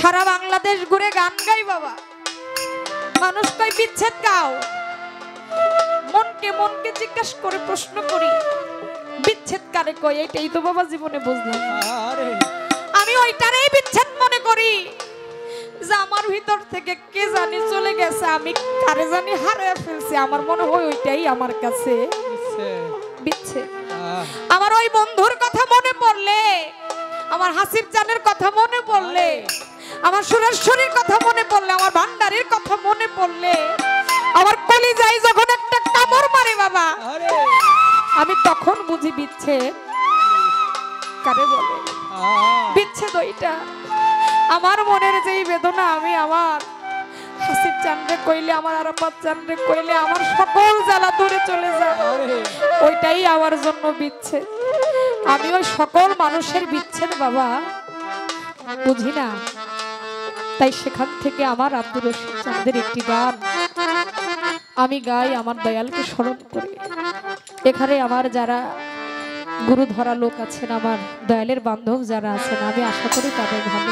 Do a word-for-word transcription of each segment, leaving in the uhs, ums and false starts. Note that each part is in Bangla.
সারা বাংলাদেশ ঘুরে গান গাই বাবা, মানুষ কই বিচ্ছেদ গাও, মনকে মনকে জিজ্ঞাসা করে প্রশ্ন করি বিচ্ছেদ কারে কই, এটাই তো বাবা জীবনে বুঝলাম। আমি ওইটারই বিচ্ছেদ মনে করি যে আমার ভিতর থেকে কে জানি চলে গেছে, আমি কারে জানি হারিয়ে ফেলছি। আমার মনে হয় ওইটাই আমার কাছে বিচ্ছেদ। আমার ওই বন্ধুর কথা মনে পড়লে, আমার হাসিব জানের কথা মনে পড়লে, আমার সুরেশ্বরীর কথা মনে পড়লে, আমার ভান্ডারীর কথা মনে পড়লে, আমার কলিজায় যখন একটা কামড় মারে বাবা, আমি তখন বুঝি বিচ্ছেদ কারে বলে। বিচ্ছেদ ওইটা আমার মনের যেই বেদনা, আমি আমার হাসিব চান্দ্রে কইলে, আমার আরাফাত চান্দ্রে কইলে আমার সকল জ্বালা দূরে চলে যায়, ওইটাই আমার জন্য বিচ্ছেদ। আমি ওই সকল মানুষের বিচ্ছেদ বাবা বুঝি না, তাই সেখান থেকে আমার আব্দুর রশিদ চাঁদের একটি গান আমি গাই আমার দয়ালকে স্মরণ করে। এখানে আমার যারা গুরু ধরা লোক আছেন, আমার দয়ালের বান্ধব যারা আছেন, আমি আশা করি তাদের ভালো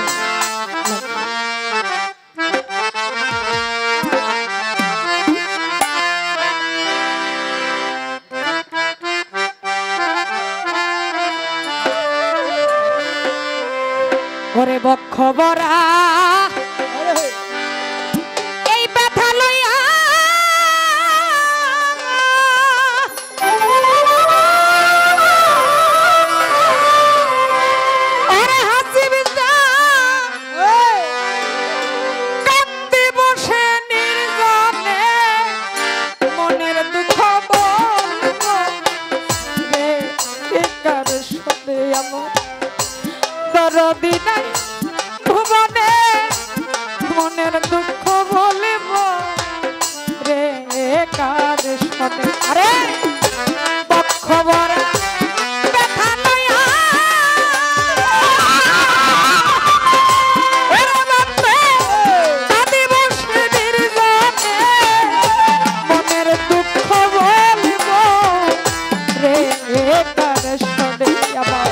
ওরে বক্ষ বরা এই ব্যথা লইয়া ওরে হাসিব কান্দে বসে নির্জনে, মনের দুঃখ বলব রে একার সাথে আমার দরদি নাই ভুবনে, মনের দুঃখ বলিব রে কার সাথে। আরে পক্ষ ভরা ব্যথা লইয়া কাঁদি বসে নির্জনে, মনের দুঃখ বলিব রে কার সাথে আমার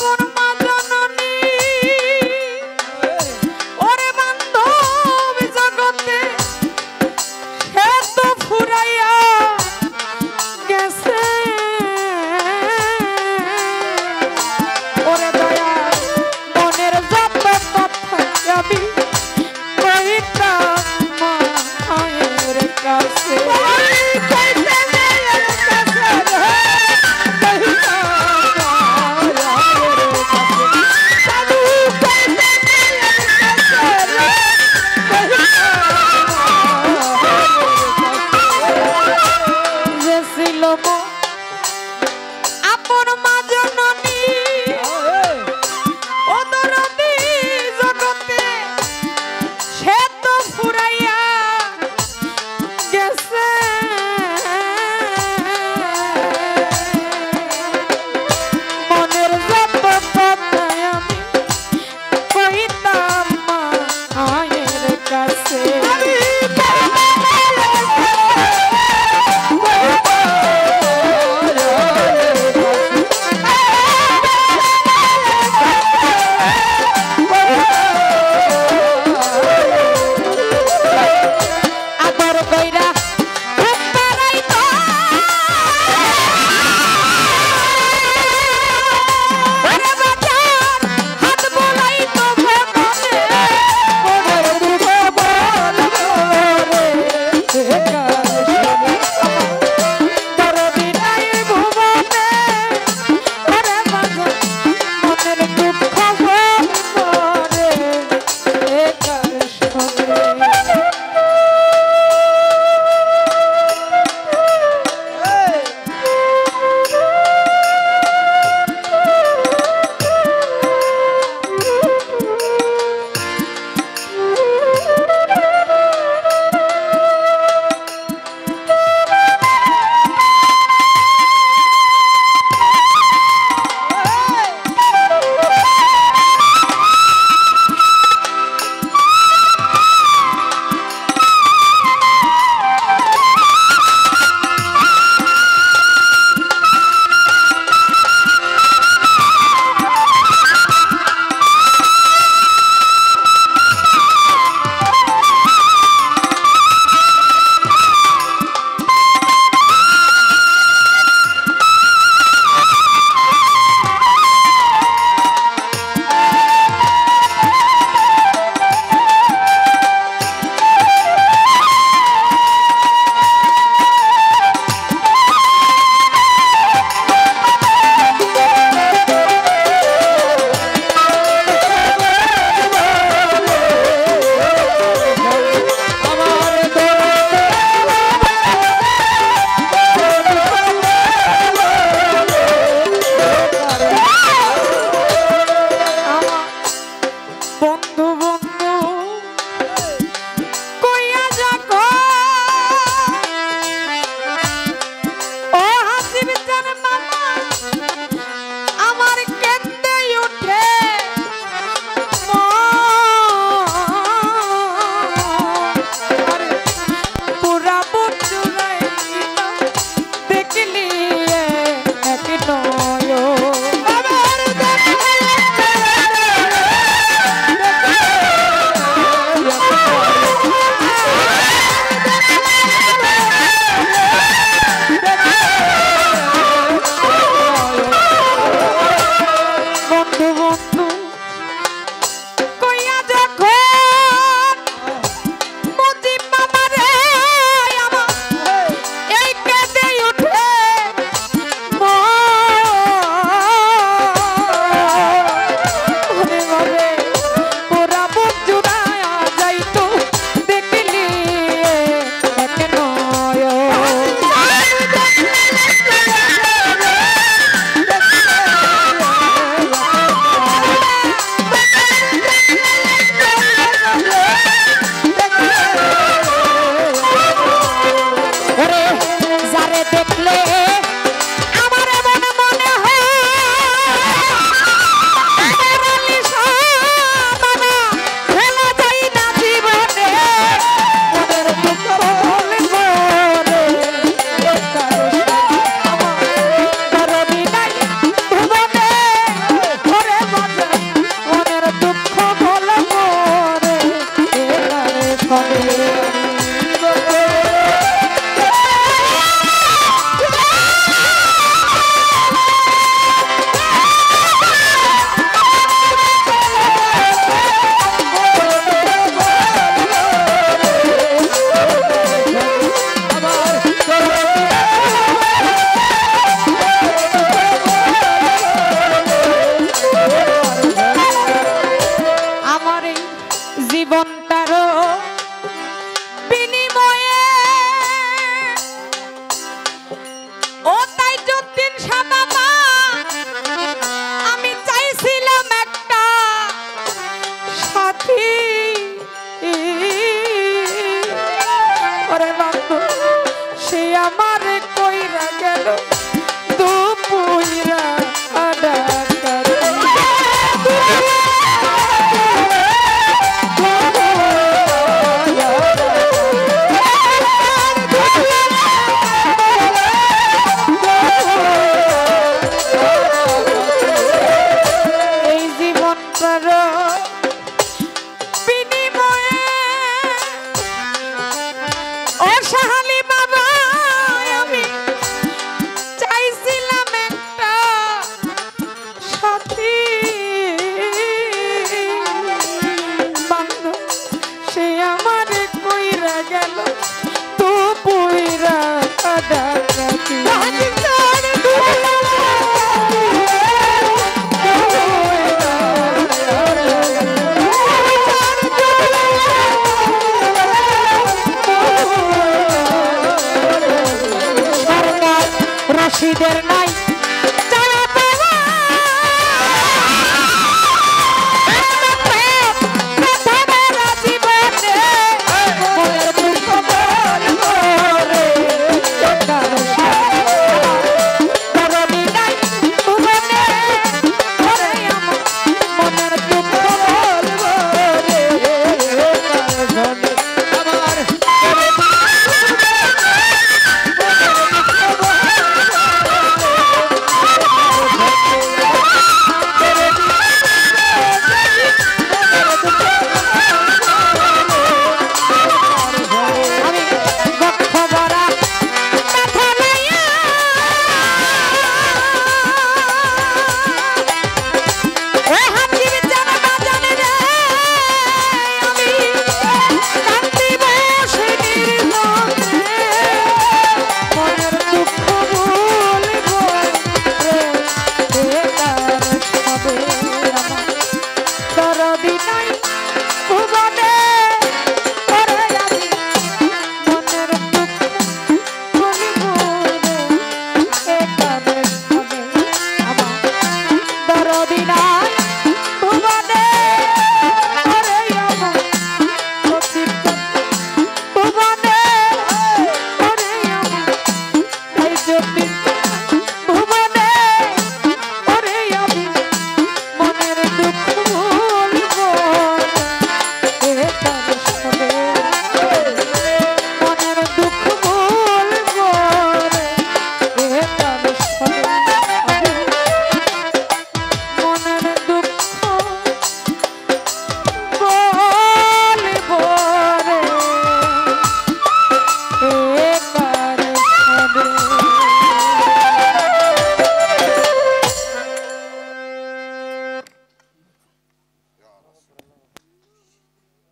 আপন মা জননী ওরে বান্ধব জগতে সে তো ফুরাইয়া গেছে ওরে দয়া মনের যত কথা আমি কইতাম মায়ের কাছে আপন মা জননী